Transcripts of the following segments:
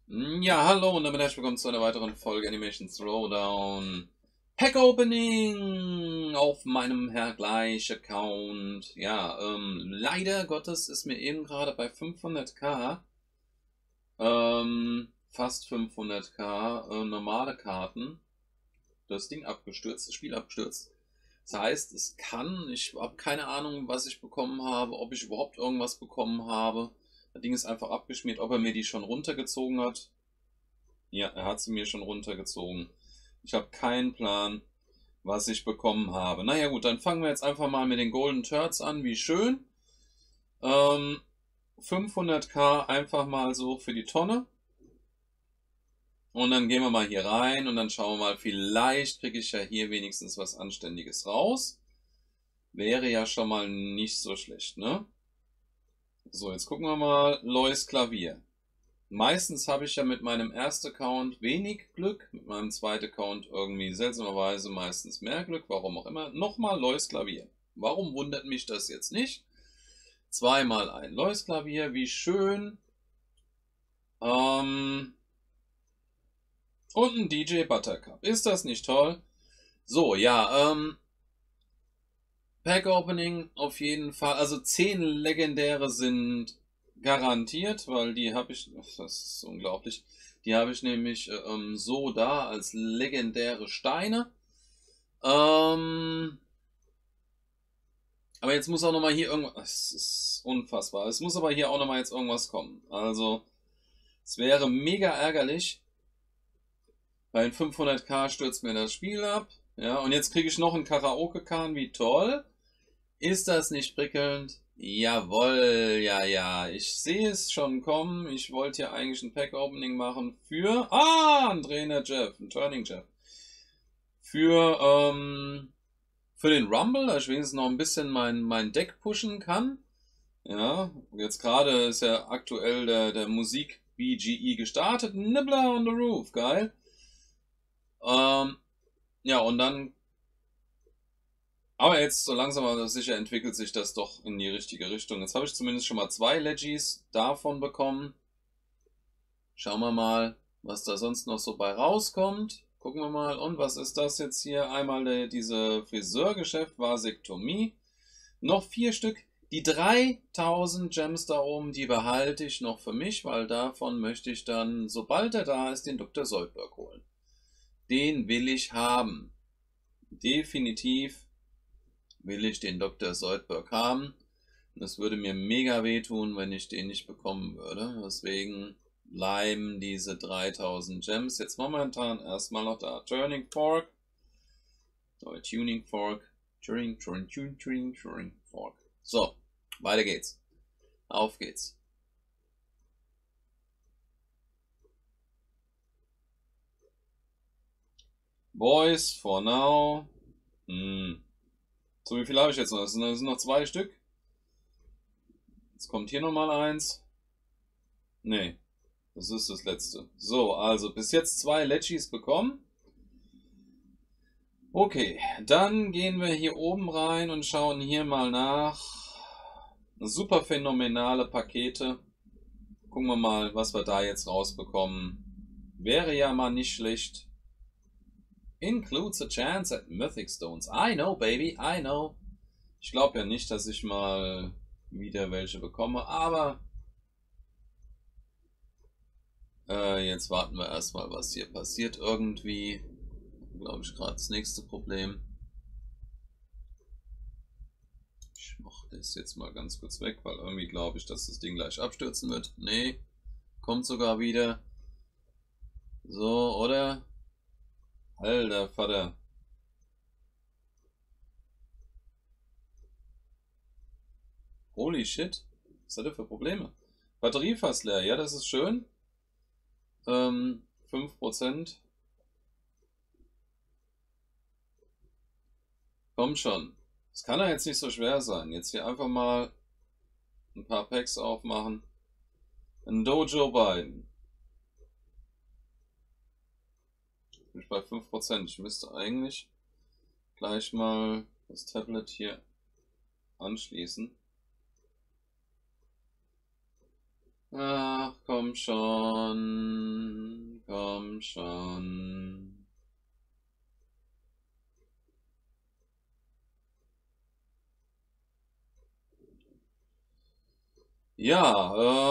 Ja, hallo und damit herzlich willkommen zu einer weiteren Folge Animation Throwdown. Pack Opening auf meinem Vergleich-Account. Ja, leider Gottes ist mir eben gerade bei 500k, fast 500k, normale Karten, das Ding abgestürzt, das Spiel abgestürzt. Das heißt, ich habe keine Ahnung, was ich bekommen habe, ob ich überhaupt irgendwas bekommen habe. Das Ding ist einfach abgeschmiert, ob er mir die schon runtergezogen hat. Ja, er hat sie mir schon runtergezogen. Ich habe keinen Plan, was ich bekommen habe. Naja gut, dann fangen wir jetzt einfach mal mit den Golden Turds an. Wie schön. Ähm, 500k einfach mal so für die Tonne. Und dann gehen wir mal hier rein und dann schauen wir mal, vielleicht kriege ich ja hier wenigstens was Anständiges raus. Wäre ja schon mal nicht so schlecht, ne? So, jetzt gucken wir mal. Lois Klavier. Meistens habe ich ja mit meinem ersten Account wenig Glück, mit meinem zweiten Account irgendwie seltsamerweise meistens mehr Glück, warum auch immer. Nochmal Lois Klavier. Warum wundert mich das jetzt nicht? Zweimal ein Lois Klavier, wie schön. Und ein DJ Buttercup. Ist das nicht toll? So, ja, Pack Opening auf jeden Fall. Also 10 legendäre sind garantiert, weil die habe ich, das ist unglaublich, die habe ich nämlich so da als legendäre Steine. Aber jetzt muss auch nochmal hier irgendwas, das ist unfassbar, es muss aber hier auch nochmal jetzt irgendwas kommen. Also, es wäre mega ärgerlich, bei den 500k stürzt mir das Spiel ab. Ja, und jetzt kriege ich noch einen Karaoke-Kahn, wie toll. Ist das nicht prickelnd? Jawohl, ja, ja. Ich sehe es schon kommen. Ich wollte hier eigentlich ein Pack-Opening machen für... Ah, ein Trainer Jeff, ein Turning Jeff. Für, für den Rumble, dass ich wenigstens noch ein bisschen mein Deck pushen kann. Ja, jetzt gerade ist ja aktuell der Musik BGE gestartet. Nibbler on the Roof, geil. Ja, und dann aber jetzt so langsam aber sicher entwickelt sich das doch in die richtige Richtung. Jetzt habe ich zumindest schon mal 2 Legis davon bekommen. Schauen wir mal, was da sonst noch so bei rauskommt. Gucken wir mal. Und was ist das jetzt hier? Einmal diese Friseurgeschäft, Vasektomie. Noch 4 Stück. Die 3000 Gems da oben, die behalte ich noch für mich, weil davon möchte ich dann, sobald er da ist, den Dr. Soldberg holen. Den will ich haben. Definitiv will ich den Dr. Soldberg haben. Und es würde mir mega wehtun, wenn ich den nicht bekommen würde. Deswegen bleiben diese 3000 Gems jetzt momentan erstmal noch da. Turning Fork. Tuning Fork. Tuning Fork. So, weiter geht's. Auf geht's. Boys, for now. So, wie viel habe ich jetzt noch? Das sind noch 2 Stück. Jetzt kommt hier nochmal eins. Nee, das ist das letzte. So, also bis jetzt 2 Legis bekommen. Okay, dann gehen wir hier oben rein und schauen hier mal nach. Super phänomenale Pakete. Gucken wir mal, was wir da jetzt rausbekommen. Wäre ja mal nicht schlecht. Includes a chance at Mythic Stones. I know, baby, I know. Ich glaube ja nicht, dass ich mal wieder welche bekomme, aber jetzt warten wir erstmal, was hier passiert. Irgendwie, glaube ich, gerade das nächste Problem. Ich mache das jetzt mal ganz kurz weg, weil irgendwie glaube ich, dass das Ding gleich abstürzen wird. Nee, kommt sogar wieder. So, oder? Alter Vater. Holy shit. Was hat er für Probleme? Batterie fast leer. Ja, das ist schön. 5%. Komm schon. Das kann ja jetzt nicht so schwer sein. Jetzt hier einfach mal ein paar Packs aufmachen. Ein Dojo Biden. Bin ich bei 5%. Ich müsste eigentlich gleich mal das Tablet hier anschließen. Ach, komm schon. Komm schon. Ja,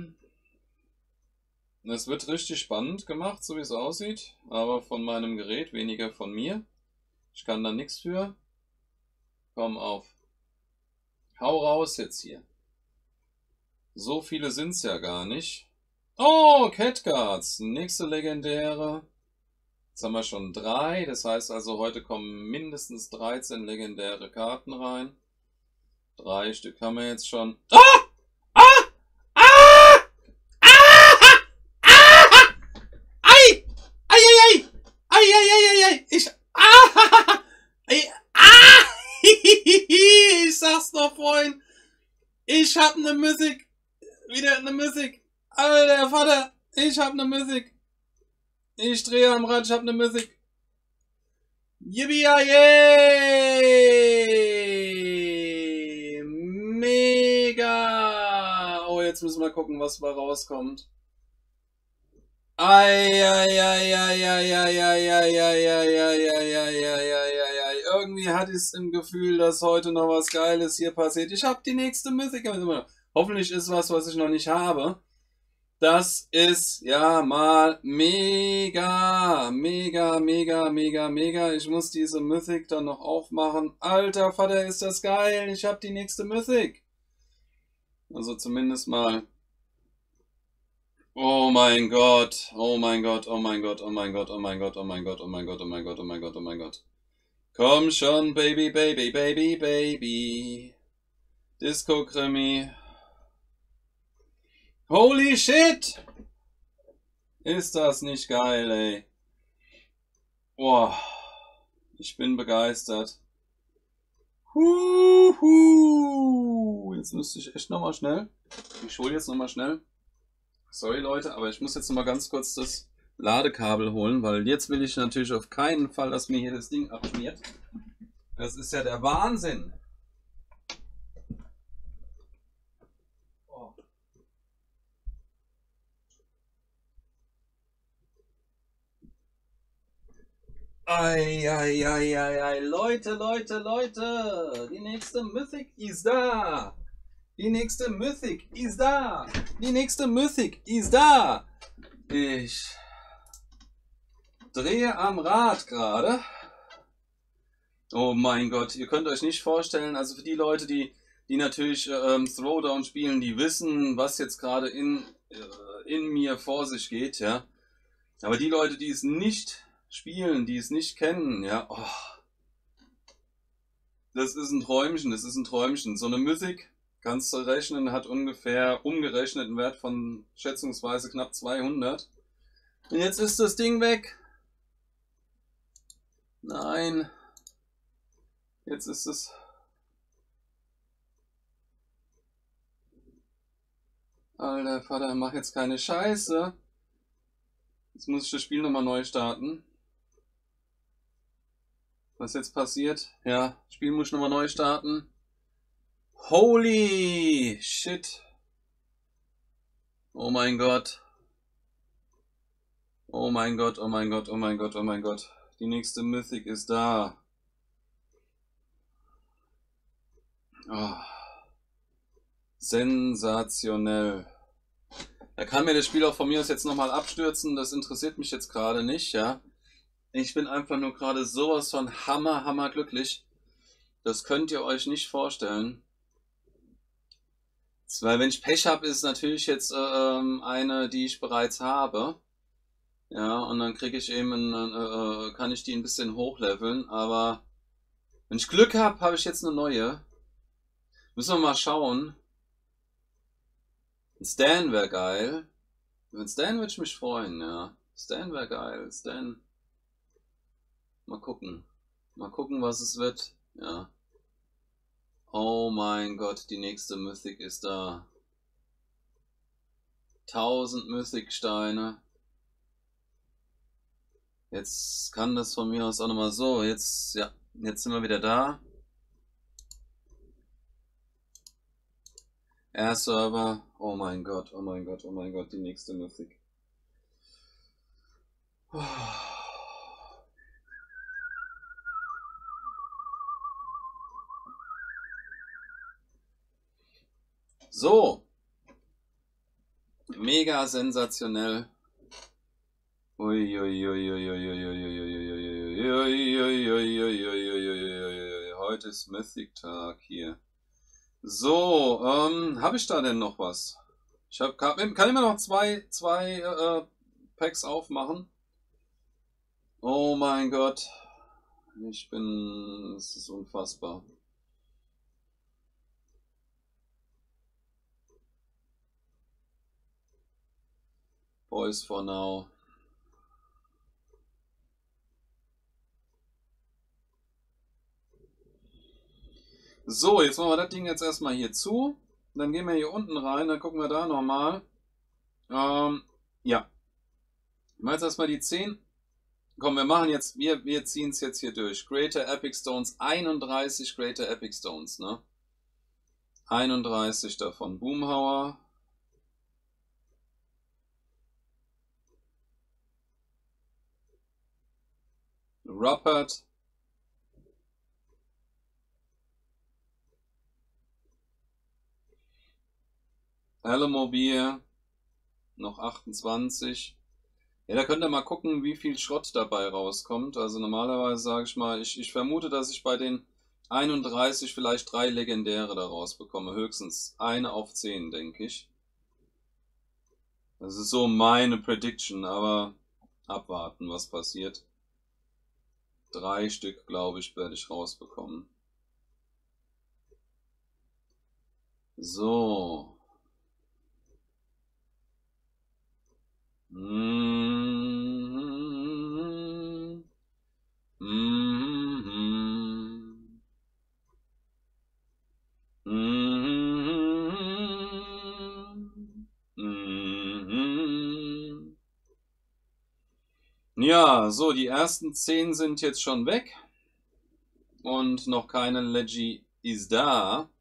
es wird richtig spannend gemacht, so wie es aussieht, aber von meinem Gerät, weniger von mir. Ich kann da nichts für. Komm auf. Hau raus jetzt hier. So viele sind's ja gar nicht. Oh, Catguards. Nächste legendäre. Jetzt haben wir schon 3. Das heißt also, heute kommen mindestens 13 legendäre Karten rein. 3 Stück haben wir jetzt schon. Ah! Ah! Ah! Ah! Ah! Ei! Ei, ei, ei! Ei, ei, ei, ei, ei! Ich. Ah! Ei, ah! Ich sag's noch vorhin. Ich hab ne Musik. Wieder ne Musik. Alter Vater, ich hab ne Musik. Ich drehe am Rad, ich hab ne Musik. Yippie! Mega! Oh, jetzt müssen wir gucken, was da rauskommt. Ei, ei, ei, ei, ei, ei, ei, ei, ei, ei, ei, ei, ei, ei, ei, ei. Irgendwie hatte ich es im Gefühl, dass heute noch was Geiles hier passiert. Ich habe die nächste Musik. Hoffentlich ist was ich noch nicht habe. Das ist ja mal mega, mega, mega, mega, mega. Ich muss diese Mythic dann noch aufmachen. Alter Vater, ist das geil. Ich habe die nächste Mythic. Also zumindest mal. Oh mein Gott. Oh mein Gott. Oh mein Gott. Oh mein Gott. Oh mein Gott. Oh mein Gott. Oh mein Gott. Oh mein Gott. Oh mein Gott. Oh mein Gott. Komm schon, Baby, Baby, Baby, Baby. Disco-Krimi. Holy shit! Ist das nicht geil, ey. Boah. Ich bin begeistert. Huhu. Jetzt müsste ich echt nochmal schnell. Ich hole jetzt nochmal schnell. Sorry Leute, aber ich muss jetzt nochmal ganz kurz das Ladekabel holen, weil jetzt will ich natürlich auf keinen Fall, dass mir hier das Ding abschmiert. Das ist ja der Wahnsinn. Ei, ei, ei, ei, ei, Leute, Leute, Leute, die nächste Mythic ist da. Die nächste Mythic ist da. Die nächste Mythic ist da. Ich drehe am Rad gerade. Oh mein Gott, ihr könnt euch nicht vorstellen, also für die Leute, die natürlich Throwdown spielen, die wissen, was jetzt gerade in mir vor sich geht, ja. Aber die Leute, die es nicht spielen, die es nicht kennen, ja, oh, das ist ein Träumchen, das ist ein Träumchen. So eine Mythic, kannst du rechnen, hat ungefähr umgerechnet einen Wert von schätzungsweise knapp 200. Und jetzt ist das Ding weg. Nein. Jetzt ist es. Alter Vater, mach jetzt keine Scheiße. Jetzt muss ich das Spiel nochmal neu starten. Was jetzt passiert? Ja, Spiel muss ich nochmal neu starten. Holy shit. Oh mein Gott. Oh mein Gott, oh mein Gott, oh mein Gott, oh mein Gott. Die nächste Mythic ist da. Oh. Sensationell. Da kann mir das Spiel auch von mir aus jetzt nochmal abstürzen. Das interessiert mich jetzt gerade nicht, ja. Ich bin einfach nur gerade sowas von hammer glücklich. Das könnt ihr euch nicht vorstellen. Weil wenn ich Pech habe, ist es natürlich jetzt eine, die ich bereits habe. Ja, und dann kriege ich eben, kann ich die ein bisschen hochleveln. Aber wenn ich Glück habe, habe ich jetzt eine neue. Müssen wir mal schauen. Ein Stan wäre geil. Mit Stan würde ich mich freuen, ja. Stan wäre geil. Stan. Mal gucken. Mal gucken, was es wird. Ja. Oh mein Gott, die nächste Mythic ist da. 1000 Mythic-Steine. Jetzt kann das von mir aus auch nochmal so. Jetzt, ja, jetzt sind wir wieder da. Air Server. Oh mein Gott, oh mein Gott, oh mein Gott, die nächste Mythic. So. Mega sensationell. Heute ist Mythic-Tag hier. So, habe ich da denn noch was? Kann immer noch zwei Packs aufmachen. Oh mein Gott. Es ist unfassbar. Boys for now. So, jetzt machen wir das Ding jetzt erstmal hier zu. Dann gehen wir hier unten rein, dann gucken wir da nochmal. Ja. Ich mache jetzt erstmal die 10. Komm, wir ziehen es jetzt hier durch. Greater Epic Stones, 31 Greater Epic Stones, ne? 31 davon. Boomhauer. Ruppert. Alamobier. Noch 28. Ja, da könnt ihr mal gucken, wie viel Schrott dabei rauskommt. Also normalerweise sage ich mal, ich vermute, dass ich bei den 31 vielleicht 3 Legendäre da rausbekomme. Höchstens eine auf 10, denke ich. Das ist so meine Prediction, aber abwarten, was passiert. 3 Stück, glaube ich, werde ich rausbekommen. So. Ja, so, die ersten 10 sind jetzt schon weg. Und noch keine Leggy ist da.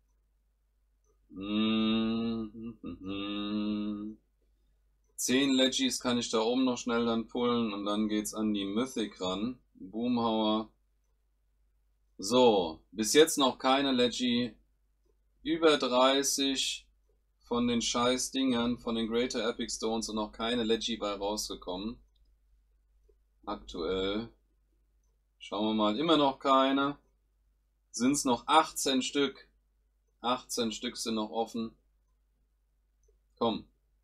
10 Legis kann ich da oben noch schnell dann pullen und dann geht's an die Mythic ran. Boomhauer. So, bis jetzt noch keine Leggy. Über 30 von den scheiß Dingern, von den Greater Epic Stones und noch keine Leggy bei rausgekommen. Aktuell. Schauen wir mal, immer noch keine. Sind es noch 18 Stück. 18 Stück sind noch offen. Komm.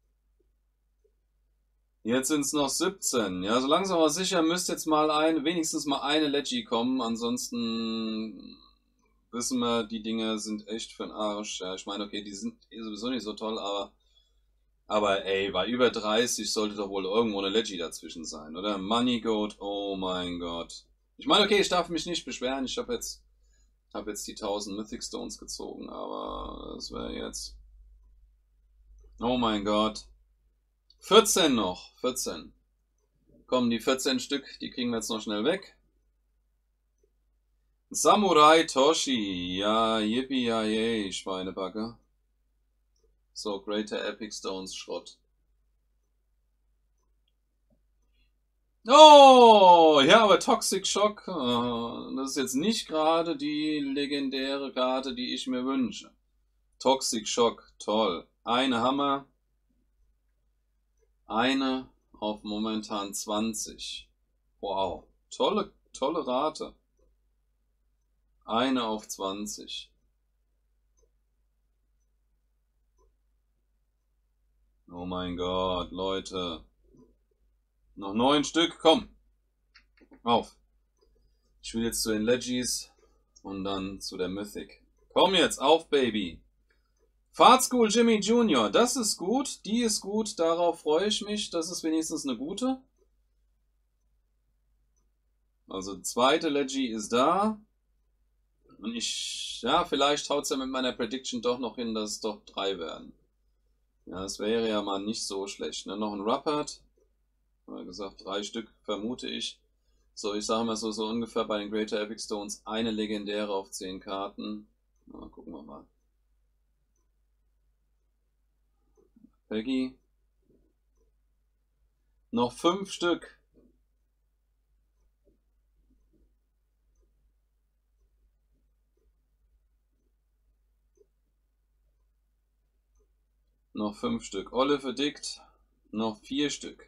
Jetzt sind es noch 17. Ja, so langsam aber sicher müsste jetzt mal wenigstens mal eine Leggy kommen. Ansonsten wissen wir, die Dinger sind echt für den Arsch. Ja, ich meine, okay, die sind sowieso nicht so toll, aber ey, bei über 30 sollte doch wohl irgendwo eine Leggy dazwischen sein, oder? Money Goat, oh mein Gott. Ich meine, okay, ich darf mich nicht beschweren. Ich habe jetzt die 1000 Mythic Stones gezogen, aber das wäre jetzt... Oh mein Gott. 14 noch. 14. Komm, die 14 Stück, die kriegen wir jetzt noch schnell weg. Samurai Toshi. Ja, yippie, ja, yay, Schweinebacke. So, Greater Epic Stones Schrott. Oh, ja, aber Toxic Shock, das ist jetzt nicht gerade die legendäre Karte, die ich mir wünsche. Toxic Shock, toll. Eine Hammer. Eine auf momentan 20. Wow, tolle Rate. Eine auf 20. Oh mein Gott, Leute. Noch 9 Stück, komm. Auf. Ich will jetzt zu den Legis und dann zu der Mythic. Komm jetzt, auf, Baby. Fahrt School Jimmy Jr., das ist gut, die ist gut, darauf freue ich mich, das ist wenigstens eine gute. Also zweite Leggy ist da. Und ja, vielleicht haut es ja mit meiner Prediction doch noch hin, dass es doch 3 werden. Ja, das wäre ja mal nicht so schlecht. Ne? Noch ein Ruppert. Wie gesagt, 3 Stück vermute ich. So, ich sage mal so ungefähr bei den Greater Epic Stones eine legendäre auf 10 Karten. Na, gucken wir mal. Peggy. Noch 5 Stück. Noch 5 Stück. Olive Dict. Noch 4 Stück.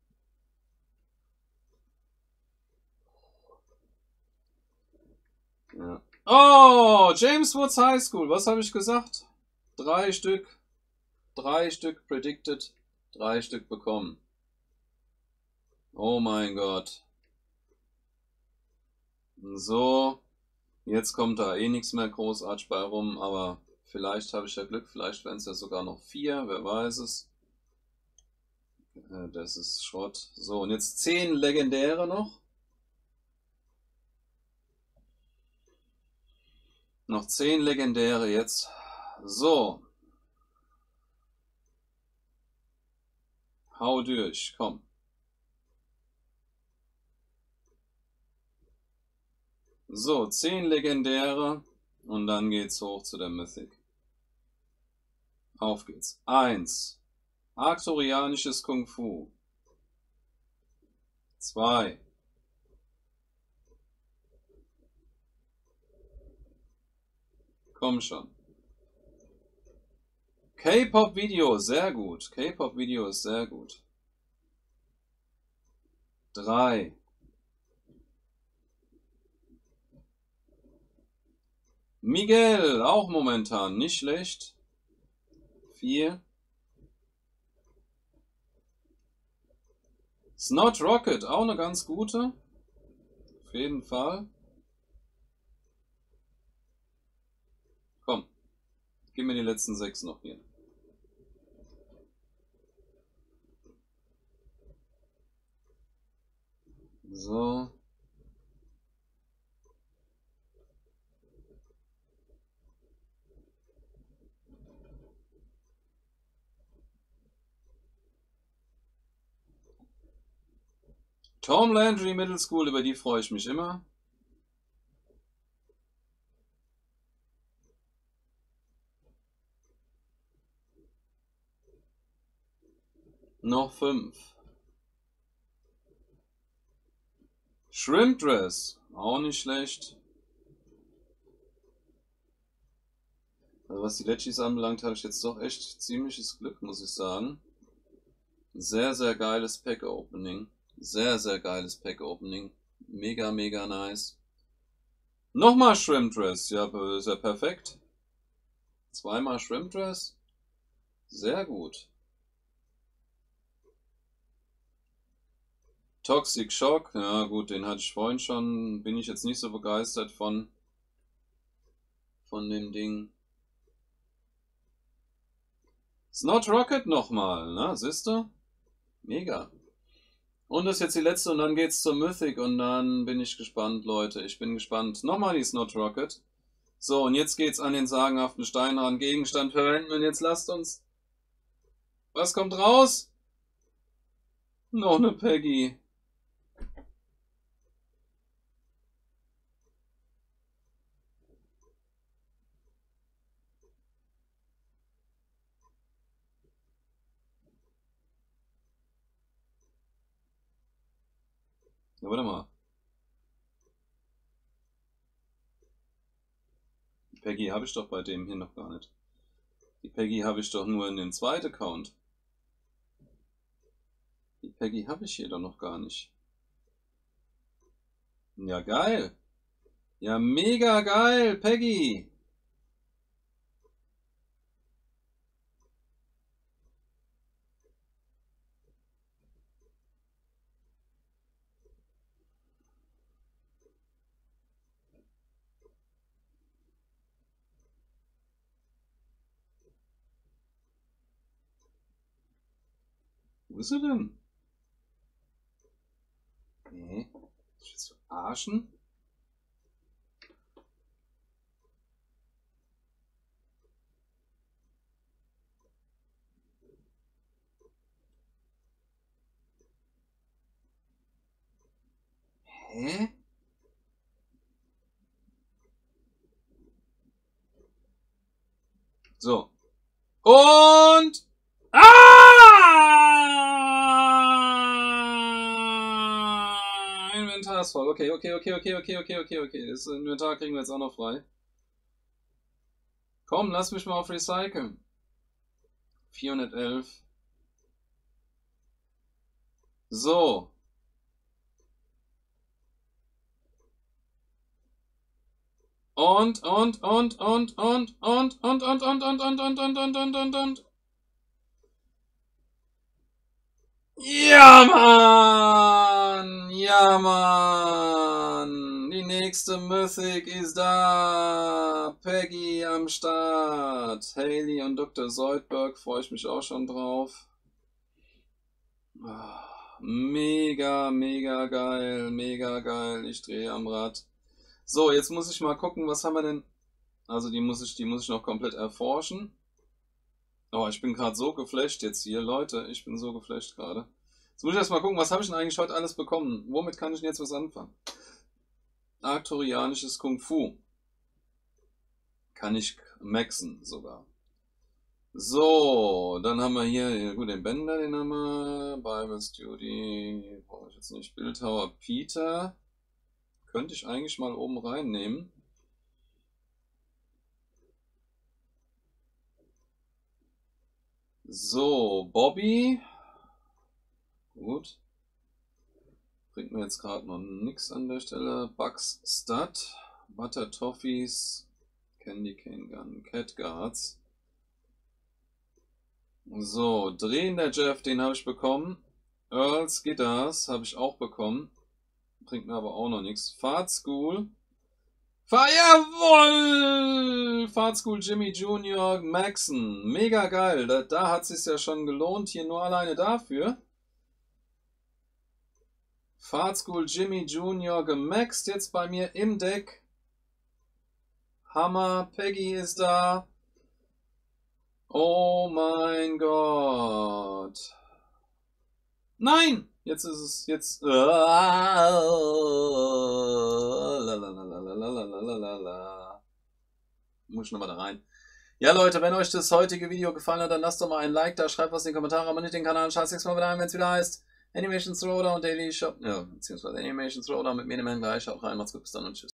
Ja. Oh, James Woods High School. Was habe ich gesagt? 3 Stück. 3 Stück predicted. 3 Stück bekommen. Oh mein Gott. So. Jetzt kommt da eh nichts mehr großartig bei rum, aber vielleicht habe ich ja Glück. Vielleicht werden es ja sogar noch 4. Wer weiß es. Das ist Schrott. So, und jetzt 10 legendäre noch. Noch 10 legendäre jetzt. So. Hau durch, komm. So, 10 legendäre. Und dann geht's hoch zu der Mythic. Auf geht's. 1. Arcturianisches Kung Fu. 2. Komm schon. K-Pop-Video, sehr gut. K-Pop-Video ist sehr gut. 3. Miguel, auch momentan, nicht schlecht. 4. Snot Rocket, auch eine ganz gute. Auf jeden Fall. Komm, gib mir die letzten 6 noch hier. So. Tom Landry Middle School, über die freue ich mich immer. Noch 5. Shrimp Dress, auch nicht schlecht. Also was die Legis anbelangt, habe ich jetzt doch echt ziemliches Glück, muss ich sagen. Sehr, sehr geiles Pack-Opening. Sehr, sehr geiles Pack-Opening. Mega, mega nice. Nochmal Shrimp Dress, ja, ist ja perfekt. 2-mal Shrimp Dress. Sehr gut. Toxic Shock, ja gut, den hatte ich vorhin schon. Bin ich jetzt nicht so begeistert von dem Ding. Snot Rocket nochmal, ne? Siehste? Mega. Und das ist jetzt die letzte und dann geht's zur Mythic und dann bin ich gespannt, Leute. Ich bin gespannt. Nochmal die Snot Rocket. So, und jetzt geht's an den sagenhaften Stein ran. Gegenstand verwenden und jetzt lasst uns. Was kommt raus? Noch eine Peggy. Ja, warte mal. Die Peggy habe ich doch bei dem hier noch gar nicht. Die Peggy habe ich doch nur in dem zweiten Account. Die Peggy habe ich hier doch noch gar nicht. Ja, geil. Ja, mega geil, Peggy. Wo ist sie denn? Nee. Ich will zu verarschen? Hä? So. Und. Ah! mein Inventar ist voll. Okay. Das Inventar kriegen wir jetzt auch noch frei. Komm, lass mich mal auf Recyceln. 411. So. Und. Ja, Mann! Ja, Mann! Die nächste Mythic ist da! Peggy am Start! Hayley und Dr. Zoidberg, freue ich mich auch schon drauf. Mega geil. Ich drehe am Rad. So, jetzt muss ich mal gucken, was haben wir denn? Also die muss ich noch komplett erforschen. Oh, ich bin gerade so geflasht jetzt hier, Leute. Ich bin so geflasht gerade. Jetzt muss ich erst mal gucken, was habe ich denn eigentlich heute alles bekommen? Womit kann ich denn jetzt was anfangen? Arcturianisches Kung Fu. Kann ich maxen sogar. So, dann haben wir hier, gut, den Bender, den haben wir. Bible Study, brauche ich jetzt nicht. Bildhauer Peter. Könnte ich eigentlich mal oben reinnehmen. So, Bobby. Gut. Bringt mir jetzt gerade noch nichts an der Stelle. Bugs Stud. Butter Toffees. Candy Cane Gun. Cat Guards. So, drehender Jeff, den habe ich bekommen. Earls Guitars habe ich auch bekommen. Bringt mir aber auch noch nichts. Fahrt School. Jawohl! Fahrt School Jimmy Jr. Maxen. Mega geil. Da hat es sich ja schon gelohnt. Hier nur alleine dafür. Fahrt School Jimmy Jr. gemaxt. Jetzt bei mir im Deck. Hammer. Peggy ist da. Oh mein Gott. Nein! Jetzt ist es, jetzt. Muss ich nochmal da rein. Ja, Leute, wenn euch das heutige Video gefallen hat, dann lasst doch mal ein Like da, schreibt was in die Kommentare, abonniert den Kanal, schaut nächstes Mal wieder ein, wenn es wieder heißt Animation Throwdown Daily Shop, ja, beziehungsweise Animation Throwdown mit Miniman gleich. Auch rein, macht's gut, bis dann und tschüss.